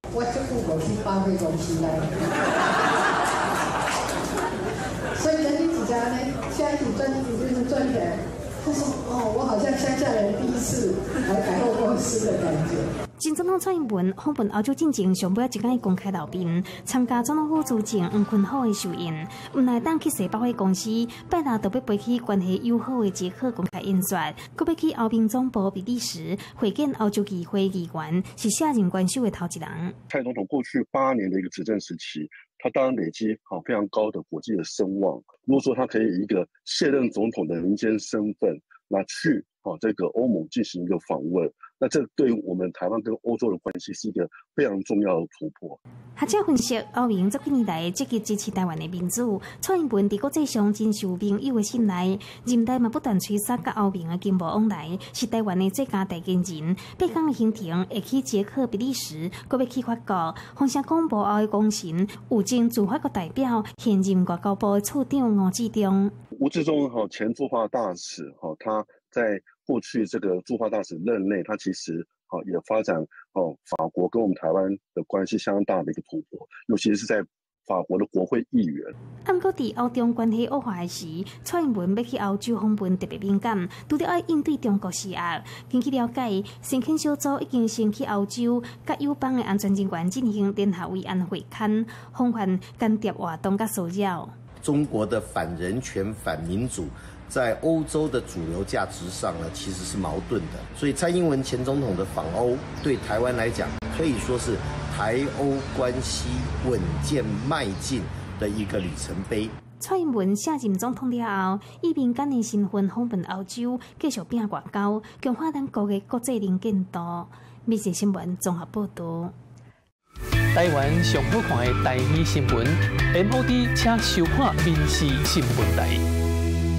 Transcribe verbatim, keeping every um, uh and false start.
我这户口去巴菲公司来，所以人力几家呢，下一组赚一组就是赚起来。他说：“哦，我好像乡下人第一次来百货公司的感觉。” 前总统蔡英文访问欧洲进前，上尾一届公开露面，参加总统府主席黄坤豪的寿宴。无奈当去西百货公司，拜六就要飞去关系友好的捷克公开演说，佮要去欧盟总部比利时会见欧洲议会议员，是下任元首的头一人。 蔡总统过去八年的一个执政时期，他当然累积好非常高的国际的声望。如果说他可以以一个卸任总统的民间身份，那去好这个欧盟进行一个访问，那这对于我们台湾跟欧洲的关系是一个非常重要的突破。 学者分析，欧盟这几年来积极支持台湾的民主，蔡英文伫国际上真受盟友的信赖，任内嘛不断催杀甲欧盟的经贸往来，是台湾的最佳代言人。八港的行程会去捷克、比利时，阁要去法国。风声广播后的功臣，有经驻法国代表，现任外交部的处长吴志忠。 吴志忠哈前驻华大使哈，他在过去这个驻华大使任内，他其实好也发展哦法国跟我们台湾的关系相当大的一个突破，尤其是在法国的国会议员。 按过伫欧中关系恶化时，蔡英文要去欧洲访问特别敏感，拄着爱应对中国施压。根据了解，先遣小组已经先去欧洲，甲友邦的安全人员进行联合慰安会刊，防范间谍活动甲骚扰。 中国的反人权、反民主，在欧洲的主流价值上呢，其实是矛盾的。所以蔡英文前总统的访欧，对台湾来讲，可以说是台欧关系稳健迈进的一个里程碑。 蔡英文下任总统了后，以民间的身份访问欧洲，继续拼外交，强化咱国的国际能见度。密切新闻综合报道。 台湾上好看的台语新闻 ，M O D 请收看民视新闻台。